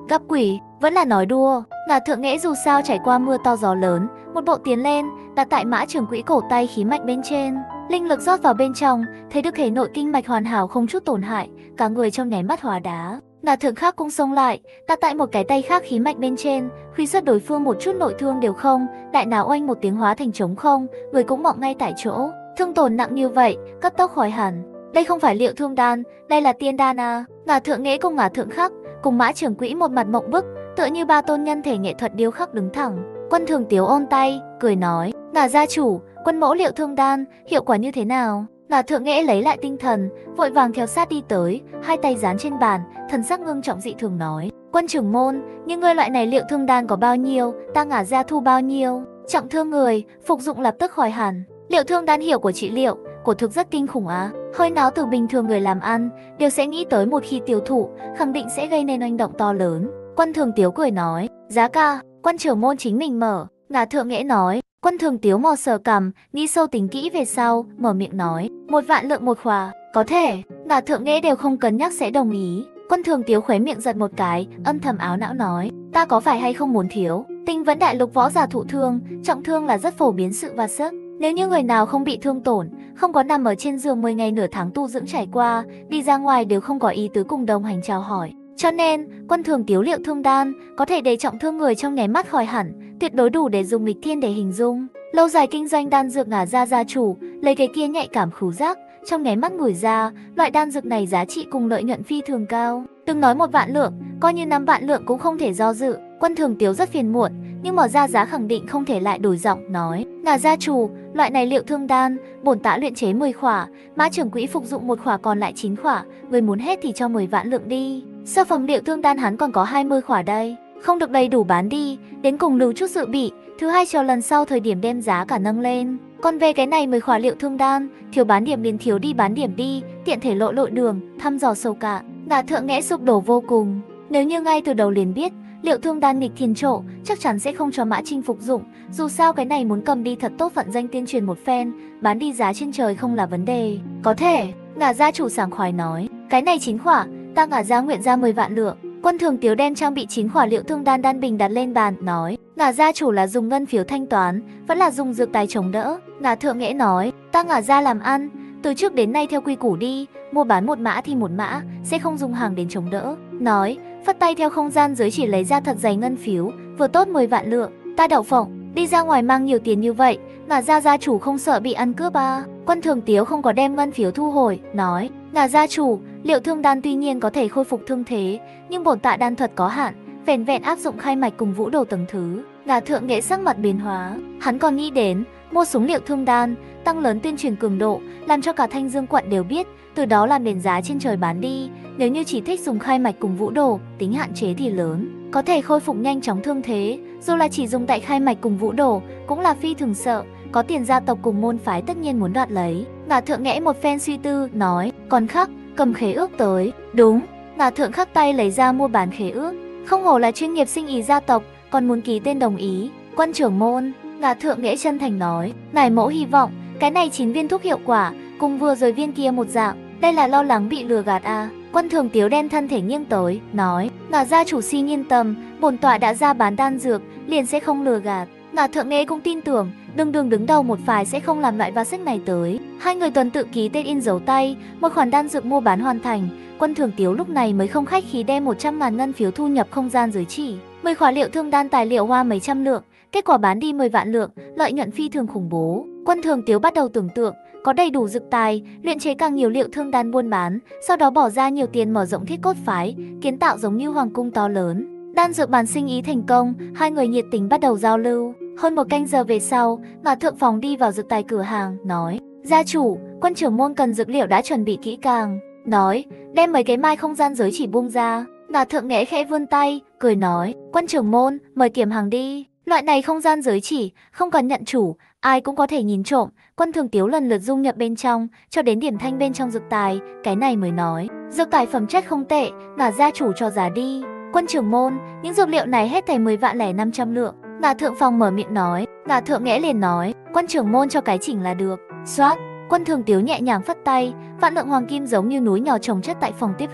Gặp quỷ, vẫn là nói đùa. Ngả Thượng Nghệ dù sao trải qua mưa to gió lớn, một bộ tiến lên, đặt tại Mã Trường Quỹ cổ tay khí mạch bên trên, linh lực rót vào bên trong, thấy được thể nội kinh mạch hoàn hảo không chút tổn hại, cả người trong nháy mắt hóa đá. Ngả Thượng khác cũng xông lại, đặt tại một cái tay khác khí mạch bên trên, khuy xuất đối phương một chút nội thương đều không, đại não oanh một tiếng hóa thành trống không, người cũng mọng ngay tại chỗ. Thương tổn nặng như vậy, cấp tốc khỏi hẳn. Đây không phải Liệu Thương đan, đây là tiên đan à? Ngả Thượng Nghệ cùng Ngả Thượng Khắc cùng Mã Trường Quỹ một mặt mộng bức, tựa như ba tôn nhân thể nghệ thuật điêu khắc đứng thẳng. Quân Thường Tiếu ôn tay, cười nói: "Ngả gia chủ, quân mẫu Liệu Thương đan hiệu quả như thế nào?" Ngả Thượng Nghệ lấy lại tinh thần, vội vàng theo sát đi tới, hai tay dán trên bàn, thần sắc ngưng trọng dị thường nói: "Quân trưởng môn, nhưng ngươi loại này Liệu Thương đan có bao nhiêu, ta Ngả gia thu bao nhiêu?" Trọng thương người, phục dụng lập tức khỏi hẳn. Liệu Thương đan hiệu của trị liệu, của thực rất kinh khủng á. Hơi náo từ bình thường người làm ăn đều sẽ nghĩ tới một khi tiêu thụ, khẳng định sẽ gây nên oanh động to lớn. Quân Thường Tiếu cười nói: "Giá cả, quân trưởng môn chính mình mở." Ngả Thượng Nghệ nói. Quân Thường Tiếu mò sờ cằm, nghĩ sâu tính kỹ về sau, mở miệng nói: "Một vạn lượng một khỏa, có thể." Ngả Thượng Nghệ đều không cân nhắc sẽ đồng ý. Quân Thường Tiếu khóe miệng giật một cái, âm thầm áo não nói: "Ta có phải hay không muốn thiếu? Tinh Vẫn đại lục võ giả thụ thương, trọng thương là rất phổ biến sự và sức. Nếu như người nào không bị thương tổn, không có nằm ở trên giường mười ngày nửa tháng tu dưỡng trải qua, đi ra ngoài đều không có ý tứ cùng đồng hành chào hỏi. Cho nên, quân Thường Tiếu Liệu Thương đan có thể để trọng thương người trong nháy mắt khỏi hẳn, tuyệt đối đủ để dùng nghịch thiên để hình dung." Lâu dài kinh doanh đan dược Ngả gia gia chủ, lấy cái kia nhạy cảm khứu giác, trong nháy mắt ngửi ra, loại đan dược này giá trị cùng lợi nhuận phi thường cao. Đừng nói một vạn lượng, coi như năm vạn lượng cũng không thể do dự. Quân Thường Tiếu rất phiền muộn, nhưng mở ra giá khẳng định không thể lại đổi giọng nói: "Ngả gia chủ, loại này Liệu Thương đan, bổn tả luyện chế mười khỏa, Mã Trưởng Quỹ phục dụng một khỏa còn lại chín khỏa, người muốn hết thì cho mười vạn lượng đi. Sơ phẩm Liệu Thương đan hắn còn có hai mươi khỏa đây, không được đầy đủ bán đi, đến cùng lưu chút dự bị, thứ hai chờ lần sau thời điểm đem giá cả nâng lên. Còn về cái này mười khỏa Liệu Thương đan, thiếu bán điểm liền thiếu đi bán điểm đi, tiện thể lộ lội đường, thăm dò sâu cạn." Ngả Thượng Nghệ sụp đổ vô cùng. Nếu như ngay từ đầu liền biết Liệu Thương đan nghịch thiên trộ, chắc chắn sẽ không cho Mã Trinh phục dụng. Dù sao cái này muốn cầm đi thật tốt vận danh tuyên truyền một phen, bán đi giá trên trời không là vấn đề. "Có thể." Ngả gia chủ sảng khoái nói: "Cái này chín khỏa, ta Ngả gia nguyện ra mười vạn lượng." Quân Thường Tiếu đem trang bị chín khỏa Liệu Thương đan đan bình đặt lên bàn, nói: "Ngả gia chủ là dùng ngân phiếu thanh toán, vẫn là dùng dược tài chống đỡ?" Ngả Thượng Nghệ nói: "Ta Ngả gia làm ăn, từ trước đến nay theo quy củ đi, mua bán một mã thì một mã, sẽ không dùng hàng đến chống đỡ." Nói, phất tay theo không gian giới chỉ lấy ra thật dày ngân phiếu, vừa tốt mười vạn lượng. "Ta Đậu Phộng, đi ra ngoài mang nhiều tiền như vậy, Ngả gia gia chủ không sợ bị ăn cướp à?" Quân Thường Tiếu không có đem ngân phiếu thu hồi, nói: "Ngả gia chủ, Liệu Thương đan tuy nhiên có thể khôi phục thương thế, nhưng bổn tạ đan thuật có hạn, vẻn vẹn áp dụng khai mạch cùng vũ đồ tầng thứ." Ngả Thượng Nghệ sắc mặt biến hóa, hắn còn nghĩ đến mua súng Liệu Thương đan, tăng lớn tuyên truyền cường độ, làm cho cả Thanh Dương quận đều biết, từ đó làm nền giá trên trời bán đi. Nếu như chỉ thích dùng khai mạch cùng vũ đồ, tính hạn chế thì lớn, có thể khôi phục nhanh chóng thương thế, dù là chỉ dùng tại khai mạch cùng vũ đồ, cũng là phi thường sợ, có tiền gia tộc cùng môn phái tất nhiên muốn đoạt lấy. Ngả Thượng Nghệ một phen suy tư, nói: "Còn Khắc, cầm khế ước tới." "Đúng." Ngả Thượng Khắc tay lấy ra mua bán khế ước, không hổ là chuyên nghiệp sinh ý gia tộc, còn muốn ký tên đồng ý. "Quân trưởng môn," Ngả Thượng Nghệ chân thành nói, "Ngài mẫu hy vọng cái này chín viên thuốc hiệu quả cùng vừa rồi viên kia một dạng, đây là lo lắng bị lừa gạt à?" Quân Thường Tiếu đem thân thể nghiêng tới, nói: "Ngả gia chủ xin yên tâm, bổn tọa đã ra bán đan dược, liền sẽ không lừa gạt." Ngả Thượng Nghệ cũng tin tưởng, đường đường đứng đầu một phái sẽ không làm loại va sách này tới. Hai người tuần tự ký tên in dấu tay, một khoản đan dược mua bán hoàn thành. Quân Thường Tiếu lúc này mới không khách khí đem một trăm ngàn ngân phiếu thu nhập không gian giới chỉ. mười khỏa Liệu Thương đan tài liệu hoa mấy trăm lượng, kết quả bán đi mười vạn lượng, lợi nhuận phi thường khủng bố. Quân Thường Tiếu bắt đầu tưởng tượng, có đầy đủ dược tài, luyện chế càng nhiều Liệu Thương đan buôn bán, sau đó bỏ ra nhiều tiền mở rộng thiết cốt phái, kiến tạo giống như hoàng cung to lớn. Đan dược bán sinh ý thành công, hai người nhiệt tình bắt đầu giao lưu. Hơn một canh giờ về sau, Ngả Thượng Phòng đi vào dược tài cửa hàng, nói: "Gia chủ, quân trưởng môn cần dược liệu đã chuẩn bị kỹ càng." Nói, đem mấy cái mai không gian giới chỉ buông ra. Ngả Thượng Nghệ khẽ vươn tay, cười nói: "Quân trưởng môn, mời kiểm hàng đi." Loại này không gian giới chỉ, không cần nhận chủ, ai cũng có thể nhìn trộm. Quân Thường Tiếu lần lượt dung nhập bên trong, cho đến điểm thanh bên trong dược tài, cái này mới nói: "Dược tài phẩm chất không tệ, Ngả gia chủ cho giá đi." "Quân trưởng môn, những dược liệu này hết thảy mười vạn lẻ năm trăm lượng." Ngả Thượng Phòng mở miệng nói. Ngả Thượng Nghệ liền nói: "Quân trưởng môn cho cái chỉnh là được." Xoát, Quân Thường Tiếu nhẹ nhàng phất tay, vạn lượng hoàng kim giống như núi nhỏ chồng chất tại phòng tiếp khách.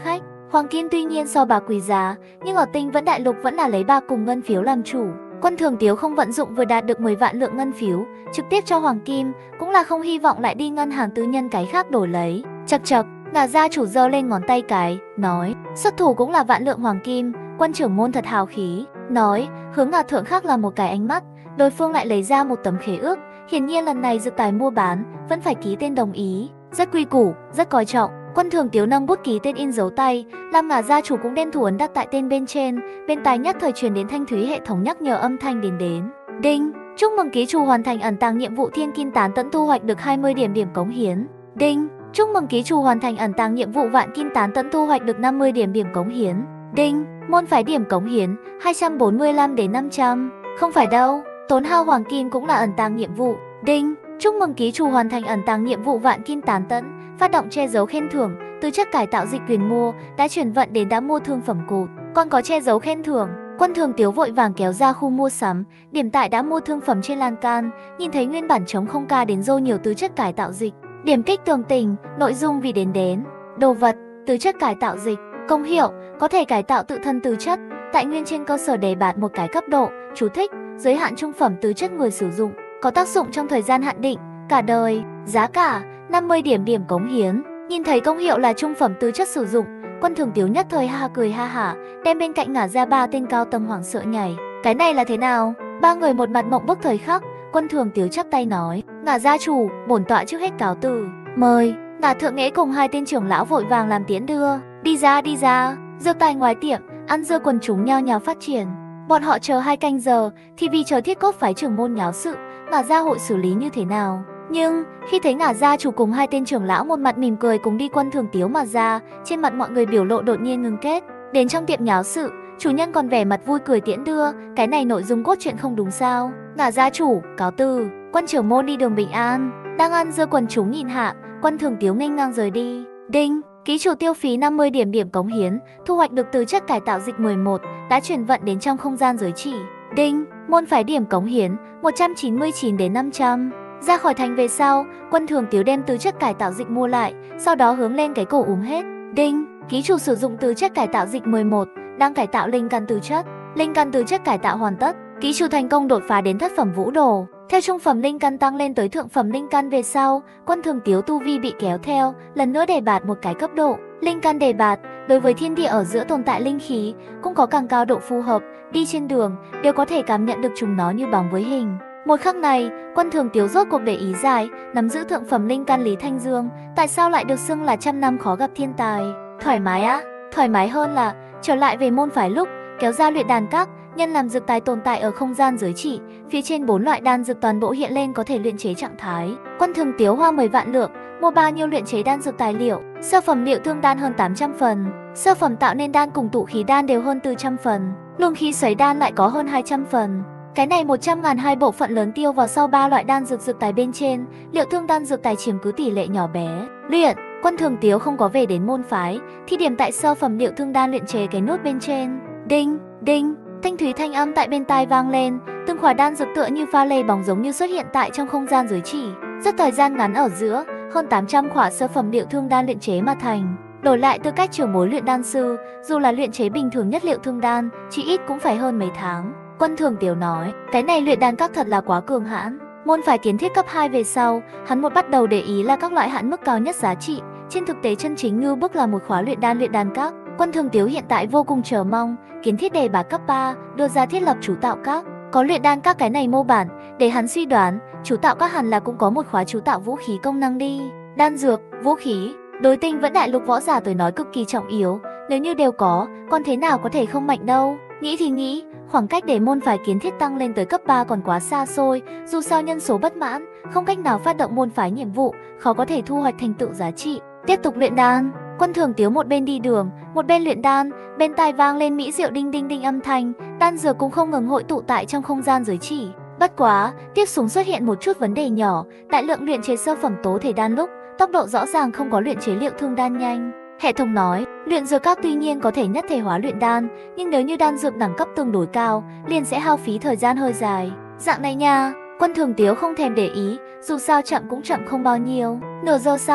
Hoàng kim tuy nhiên so bạc quý giá, nhưng ở Tinh Vẫn Đại Lục vẫn là lấy bạc cùng ngân phiếu làm chủ. Quân Thường Tiếu không vận dụng vừa đạt được mười vạn lượng ngân phiếu, trực tiếp cho hoàng kim, cũng là không hy vọng lại đi ngân hàng tư nhân cái khác đổi lấy. Chậc chậc, ngả gia chủ giơ lên ngón tay cái, nói, xuất thủ cũng là vạn lượng hoàng kim, Quân trưởng môn thật hào khí. Nói, hướng ngả thượng khác là một cái ánh mắt, đối phương lại lấy ra một tấm khế ước, hiển nhiên lần này dược tài mua bán, vẫn phải ký tên đồng ý. Rất quy củ, rất coi trọng. Quân Thường Tiếu nâng bút ký tên in dấu tay, làm ngả gia chủ cũng đem thủ ấn đặt tại tên bên trên, bên tai nhất thời truyền đến thanh thúy hệ thống nhắc nhở âm thanh đến đến. Đinh, chúc mừng ký chủ hoàn thành ẩn tàng nhiệm vụ Thiên Kim Tán Tẫn thu hoạch được hai mươi điểm điểm cống hiến. Đinh, chúc mừng ký chủ hoàn thành ẩn tàng nhiệm vụ Vạn Kim Tán Tẫn thu hoạch được năm mươi điểm điểm cống hiến. Đinh, môn phái điểm cống hiến hai trăm bốn mươi lăm đến năm trăm. Không phải đâu, tốn hao hoàng kim cũng là ẩn tàng nhiệm vụ. Đinh, chúc mừng ký chủ hoàn thành ẩn tàng nhiệm vụ Vạn Kim Tán Tẫn, phát động che giấu khen thưởng, từ chất cải tạo dịch quyền mua, đã chuyển vận đến đã mua thương phẩm cột, còn có che giấu khen thưởng. Quân Thường Tiếu vội vàng kéo ra khu mua sắm, điểm tại đã mua thương phẩm trên lan can, nhìn thấy nguyên bản trống không ca đến dô nhiều tứ chất cải tạo dịch, điểm kích tường tình, nội dung vì đến đến, đồ vật, tứ chất cải tạo dịch, công hiệu, có thể cải tạo tự thân tứ chất, tại nguyên trên cơ sở đề bạt một cái cấp độ, chú thích, giới hạn trung phẩm tứ chất người sử dụng, có tác dụng trong thời gian hạn định, cả đời, giá cả năm mươi điểm điểm cống hiến. Nhìn thấy công hiệu là trung phẩm tứ chất sử dụng, Quân Thường Tiếu nhất thời ha cười ha hả, đem bên cạnh ngả ra ba tên cao tầng hoảng sợ nhảy. Cái này là thế nào? Ba người một mặt mộng bức thời khắc. Quân Thường Tiếu chắp tay nói, ngả gia chủ, bổn tọa trước hết cáo từ, mời. Ngả thượng nghệ cùng hai tên trưởng lão vội vàng làm tiễn đưa. Đi ra đi ra. Dược tài ngoài tiệm, ăn dưa quần chúng nhao nhao phát triển. Bọn họ chờ hai canh giờ, thì vì chờ Thiết Cốt phái trưởng môn nháo sự, ngả gia hội xử lý như thế nào? Nhưng khi thấy ngả gia chủ cùng hai tên trưởng lão một mặt mỉm cười cùng đi Quân Thường Tiếu mà ra, trên mặt mọi người biểu lộ đột nhiên ngưng kết. Đến trong tiệm nháo sự, chủ nhân còn vẻ mặt vui cười tiễn đưa, cái này nội dung cốt truyện không đúng sao? Ngả gia chủ, cáo từ, Quân trưởng môn đi đường bình an. Đang ăn dưa quần chúng nhìn hạ, Quân Thường Tiếu nghênh ngang rời đi. Đinh, ký chủ tiêu phí năm mươi điểm điểm cống hiến, thu hoạch được từ chất cải tạo dịch mười một, đã chuyển vận đến trong không gian giới chỉ. Đinh, môn phái điểm cống hiến một trăm chín mươi chín đến năm trăm. Ra khỏi thành về sau, Quân Thường Tiếu đem tứ chất cải tạo dịch mua lại, sau đó hướng lên cái cổ uống hết. Đinh, ký chủ sử dụng tứ chất cải tạo dịch mười một, đang cải tạo linh căn tứ chất. Linh căn tứ chất cải tạo hoàn tất, ký chủ thành công đột phá đến thất phẩm vũ đồ. Theo trung phẩm linh căn tăng lên tới thượng phẩm linh căn về sau, Quân Thường Tiếu tu vi bị kéo theo, lần nữa đề bạt một cái cấp độ. Linh căn đề bạt, đối với thiên địa ở giữa tồn tại linh khí, cũng có càng cao độ phù hợp, đi trên đường, đều có thể cảm nhận được chúng nó như bóng với hình. Một khắc này, Quân Thường Tiếu rốt cuộc để ý giải, nắm giữ thượng phẩm linh căn Lý Thanh Dương, tại sao lại được xưng là trăm năm khó gặp thiên tài. Thoải mái á, thoải mái hơn là trở lại về môn phái lúc, kéo ra luyện đàn các, nhân làm dược tài tồn tại ở không gian giới chỉ, phía trên bốn loại đan dược toàn bộ hiện lên có thể luyện chế trạng thái. Quân Thường Tiếu hoa mười vạn lượng, mua bao nhiêu luyện chế đan dược tài liệu, sơ phẩm liệu thương đan hơn tám trăm phần, sơ phẩm tạo nên đan cùng tụ khí đan đều hơn bốn trăm phần, luồng khí xoáy đan lại có hơn hai trăm phần. Cái này một trăm ngàn hai bộ phận lớn tiêu vào sau ba loại đan dược dược tài bên trên, liệu thương đan dược tài chiếm cứ tỷ lệ nhỏ bé. Luyện, Quân Thường Tiếu không có về đến môn phái, thì điểm tại sơ phẩm liệu thương đan luyện chế cái nút bên trên. Đinh, đinh, thanh thúy thanh âm tại bên tai vang lên, từng khỏa đan dược tựa như pha lê bóng giống như xuất hiện tại trong không gian giới chỉ. Rất thời gian ngắn ở giữa, hơn tám trăm khỏa sơ phẩm liệu thương đan luyện chế mà thành. Đổi lại tư cách trưởng bối luyện đan sư, dù là luyện chế bình thường nhất liệu thương đan, chỉ ít cũng phải hơn mấy tháng. Quân Thường Tiếu nói, cái này luyện đan các thật là quá cường hãn. Môn phái kiến thiết cấp hai về sau, hắn một bắt đầu để ý là các loại hạn mức cao nhất giá trị. Trên thực tế chân chính ngưu bức là một khóa luyện đan luyện đan các. Quân Thường Tiếu hiện tại vô cùng chờ mong, kiến thiết đề bạt cấp ba, đưa ra thiết lập chú tạo các. Có luyện đan các cái này mô bản, để hắn suy đoán, chú tạo các hẳn là cũng có một khóa chú tạo vũ khí công năng đi. Đan dược, vũ khí, đối Tinh Vẫn Đại Lục võ giả tới nói cực kỳ trọng yếu, nếu như đều có, còn thế nào có thể không mạnh đâu. Nghĩ thì nghĩ, khoảng cách để môn phái kiến thiết tăng lên tới cấp ba còn quá xa xôi, dù sao nhân số bất mãn, không cách nào phát động môn phái nhiệm vụ, khó có thể thu hoạch thành tựu giá trị. Tiếp tục luyện đan, Quân Thường Tiếu một bên đi đường, một bên luyện đan, bên tai vang lên mỹ diệu đinh đinh đinh âm thanh, đan dược cũng không ngừng hội tụ tại trong không gian giới chỉ. Bất quá, tiếp xuống xuất hiện một chút vấn đề nhỏ, đại lượng luyện chế sơ phẩm tố thể đan lúc, tốc độ rõ ràng không có luyện chế liệu thương đan nhanh. Hệ thống nói, luyện dược các tuy nhiên có thể nhất thể hóa luyện đan, nhưng nếu như đan dược đẳng cấp tương đối cao, liền sẽ hao phí thời gian hơi dài. Dạng này nha, Quân Thường Tiếu không thèm để ý, dù sao chậm cũng chậm không bao nhiêu. Nửa giờ sau,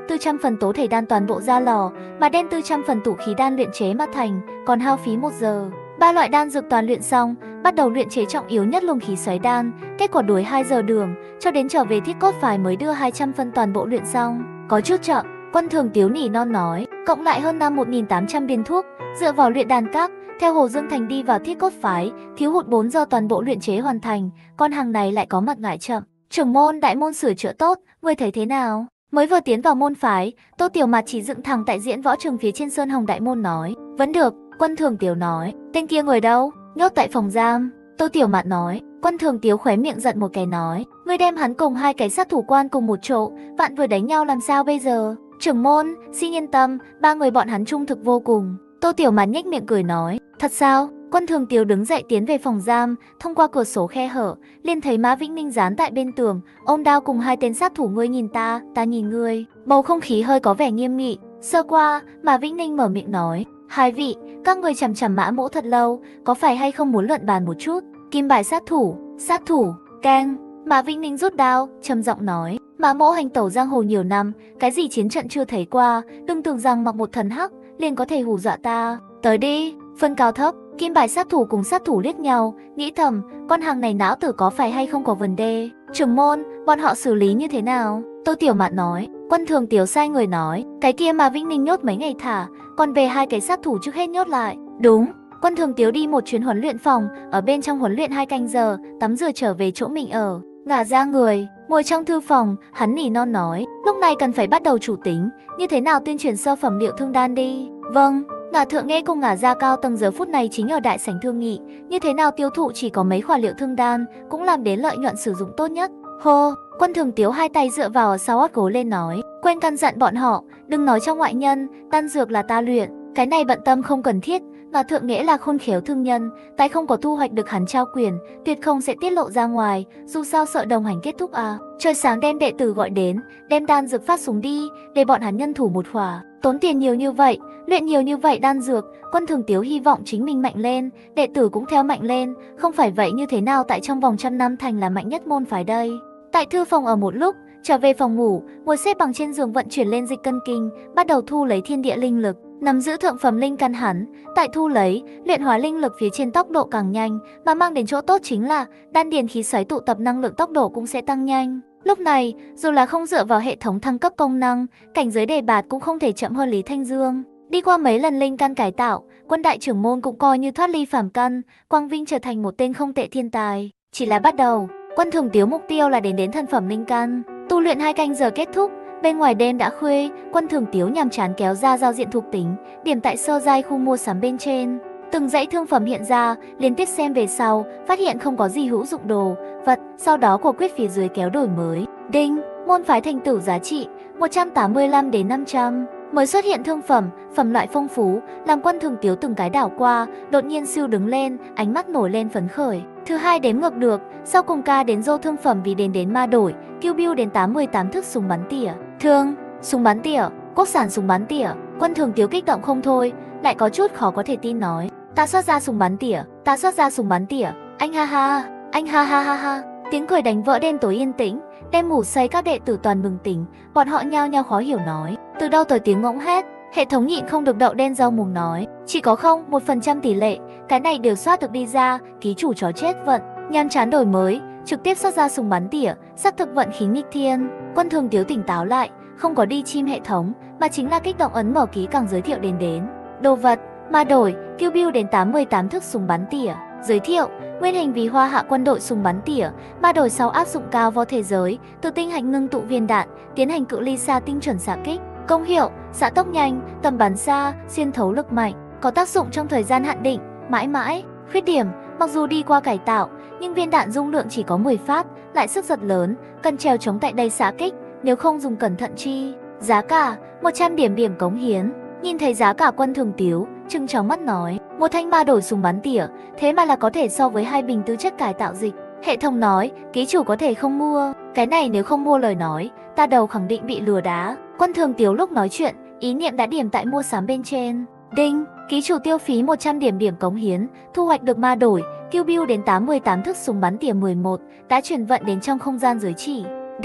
tư trăm phần tố thể đan toàn bộ ra lò, mà đem tư trăm phần tụ khí đan luyện chế mà thành, còn hao phí một giờ. Ba loại đan dược toàn luyện xong, bắt đầu luyện chế trọng yếu nhất luồng khí xoáy đan, kết quả đuổi hai giờ đường, cho đến trở về thiết cốt phái mới đưa hai trăm phân toàn bộ luyện xong. Có chút chậm, Quân Thường Tiếu nỉ non nói, cộng lại hơn năm một nghìn tám trăm viên thuốc, dựa vào luyện đan các, theo Hồ Dương Thành đi vào thiết cốt phái, thiếu hụt bốn giờ toàn bộ luyện chế hoàn thành, con hàng này lại có mặt ngại chậm. Trưởng môn, đại môn sửa chữa tốt, ngươi thấy thế nào? Mới vừa tiến vào môn phái, Tô Tiểu Mạt chỉ dựng thẳng tại diễn võ trường phía trên Sơn Hồng đại môn nói, vẫn được. Quân Thường Tiếu nói, tên kia người đâu? Nhốt tại phòng giam. Tô Tiểu Mạt nói. Quân Thường Tiếu khóe miệng giận một cái nói, ngươi đem hắn cùng hai cái sát thủ quan cùng một chỗ, vạn vừa đánh nhau làm sao bây giờ? Trưởng môn, xin yên tâm, ba người bọn hắn trung thực vô cùng. Tô Tiểu Mạt nhếch miệng cười nói, thật sao? Quân Thường Tiếu đứng dậy tiến về phòng giam, thông qua cửa sổ khe hở, liền thấy Mã Vĩnh Ninh dán tại bên tường, ôm đao cùng hai tên sát thủ, ngươi nhìn ta, ta nhìn ngươi. Bầu không khí hơi có vẻ nghiêm nghị. Sơ qua, Mã Vĩnh Ninh mở miệng nói, hai vị, các người chằm chằm Mã mỗ thật lâu, có phải hay không muốn luận bàn một chút? Kim bài sát thủ, sát thủ, keng. Mã Vĩnh Ninh rút đao, trầm giọng nói, Mã mỗ hành tẩu giang hồ nhiều năm, cái gì chiến trận chưa thấy qua, đừng tưởng rằng mặc một thần hắc liền có thể hù dọa ta. Tới đi. Phân cao thấp, Kim bài sát thủ cùng sát thủ liếc nhau, nghĩ thầm, con hàng này não tử có phải hay không có vấn đề. Trưởng môn, bọn họ xử lý như thế nào? Tô Tiểu Mạt nói. Quân Thường Tiếu sai người nói, cái kia mà Vĩnh Ninh nhốt mấy ngày thả, còn về hai cái sát thủ trước hết nhốt lại. Đúng. Quân Thường Tiếu đi một chuyến huấn luyện phòng, ở bên trong huấn luyện hai canh giờ, tắm rửa trở về chỗ mình ở, ngả ra người, ngồi trong thư phòng, hắn nỉ non nói, lúc này cần phải bắt đầu chủ tính, như thế nào tuyên truyền sơ phẩm liệu thương đan đi. Vâng. Ngả Thượng Nghe cùng Ngả Gia Cao Tầng giờ phút này chính ở đại sảnh thương nghị, như thế nào tiêu thụ chỉ có mấy khỏa liệu thương đan, cũng làm đến lợi nhuận sử dụng tốt nhất. Hô. Quân Thường Tiếu hai tay dựa vào ở sau ót gối lên nói, quên căn dặn bọn họ, đừng nói cho ngoại nhân, đan dược là ta luyện, cái này bận tâm không cần thiết. Ngả Thượng Nghĩa là khôn khéo thương nhân, tại không có thu hoạch được hắn trao quyền, tuyệt không sẽ tiết lộ ra ngoài, dù sao sợ đồng hành kết thúc à. Trời sáng đem đệ tử gọi đến, đem đan dược phát xuống đi, để bọn hắn nhân thủ một khỏa. Tốn tiền nhiều như vậy, luyện nhiều như vậy đan dược, Quân Thường Tiếu hy vọng chính mình mạnh lên, đệ tử cũng theo mạnh lên, không phải vậy như thế nào tại trong vòng trăm năm thành là mạnh nhất môn phái đây. Tại thư phòng ở một lúc, trở về phòng ngủ, ngồi xếp bằng trên giường vận chuyển lên dịch cân kinh, bắt đầu thu lấy thiên địa linh lực, nắm giữ thượng phẩm linh căn hắn, tại thu lấy, luyện hóa linh lực phía trên tốc độ càng nhanh, mà mang đến chỗ tốt chính là đan điền khí xoáy tụ tập năng lượng tốc độ cũng sẽ tăng nhanh. Lúc này, dù là không dựa vào hệ thống thăng cấp công năng, cảnh giới đề bạt cũng không thể chậm hơn Lý Thanh Dương. Đi qua mấy lần linh căn cải tạo, Quân đại trưởng môn cũng coi như thoát ly phàm căn, quang vinh trở thành một tên không tệ thiên tài. Chỉ là bắt đầu, Quân Thường Tiếu mục tiêu là đến đến thân phẩm linh căn, tu luyện hai canh giờ kết thúc. Bên ngoài đêm đã khuya, Quân Thường Tiếu nhàm chán kéo ra giao diện thuộc tính, điểm tại sơ giai khu mua sắm bên trên. Từng dãy thương phẩm hiện ra, liên tiếp xem về sau, phát hiện không có gì hữu dụng đồ vật, sau đó của quyết phía dưới kéo đổi mới. Đinh, môn phái thành tựu giá trị một trăm tám mươi lăm đến năm trăm. Mới xuất hiện thương phẩm, phẩm loại phong phú, làm Quân Thường Tiếu từng cái đảo qua, đột nhiên siêu đứng lên, ánh mắt nổi lên phấn khởi. Thứ hai đếm ngược được, sau cùng ca đến dô thương phẩm vì đến đến ma đổi, Kill Bill đến tám mươi tám thức súng bắn tỉa, thương, súng bắn tỉa, quốc sản súng bắn tỉa. Quân Thường Tiếu kích động không thôi, lại có chút khó có thể tin nói, ta xuất ra súng bắn tỉa, ta xuất ra súng bắn tỉa, anh ha ha, anh ha ha ha ha. Tiếng cười đánh vỡ đêm tối yên tĩnh, đem ngủ say các đệ tử toàn bừng tỉnh, bọn họ nhao nhao khó hiểu nói, từ đâu tới tiếng ngỗng hét. Hệ thống nhịn không được đậu đen rau muống nói, chỉ có không một phần trăm tỷ lệ, cái này đều soát được đi ra, ký chủ chó chết vận, nhăn chán đổi mới, trực tiếp xuất ra súng bắn tỉa, xác thực vận khí nghịch thiên. Quân Thường Tiếu tỉnh táo lại, không có đi chim hệ thống, mà chính là kích động ấn mở ký càng giới thiệu đến đến đồ vật, ma đổi, Kill Bill đến tám mươi tám thức súng bắn tỉa. Giới thiệu, nguyên hình vì Hoa Hạ quân đội súng bắn tỉa, ma đổi sau áp dụng cao vào thế giới, từ tinh hạch ngưng tụ viên đạn, tiến hành cự ly xa tinh chuẩn xạ kích. Công hiệu, xạ tốc nhanh, tầm bắn xa, xuyên thấu lực mạnh, có tác dụng trong thời gian hạn định, mãi mãi. Khuyết điểm, mặc dù đi qua cải tạo, nhưng viên đạn dung lượng chỉ có mười phát, lại sức giật lớn, cần trèo chống tại đây xạ kích, nếu không dùng cẩn thận chi. Giá cả, một trăm điểm điểm cống hiến. Nhìn thấy giá cả Quân Thường Tiếu, trừng tròn mắt nói, một thanh ma đổi súng bắn tỉa, thế mà là có thể so với hai bình tứ chất cải tạo dịch. Hệ thống nói, ký chủ có thể không mua, cái này nếu không mua lời nói, ta đầu khẳng định bị lừa đá. Quân Thường Tiếu lúc nói chuyện, ý niệm đã điểm tại mua sắm bên trên. Đinh, ký chủ tiêu phí một trăm điểm điểm cống hiến, thu hoạch được ma đổi, Kill Bill đến tám mươi tám thức súng bắn tỉa mười một, đã chuyển vận đến trong không gian giới chỉ. Đinh,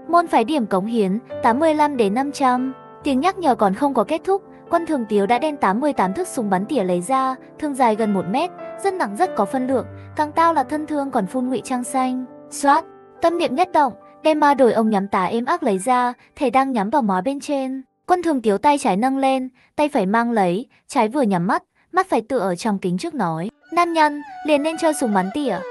Môn phái điểm cống hiến tám mươi lăm đến năm trăm. Tiếng nhắc nhở còn không có kết thúc, Quân Thường Tiếu đã đem tám mươi tám thước súng bắn tỉa lấy ra, thương dài gần một mét, rất nặng rất có phân lượng, càng tao là thân thương còn phun ngụy trang xanh. Xoát, tâm niệm nhất động, đem ma đổi ông nhắm tá êm ác lấy ra, thể đang nhắm vào mói bên trên. Quân Thường Tiếu tay trái nâng lên, tay phải mang lấy, trái vừa nhắm mắt, mắt phải tựa ở trong kính trước nói: nam nhân, liền nên chơi súng bắn tỉa.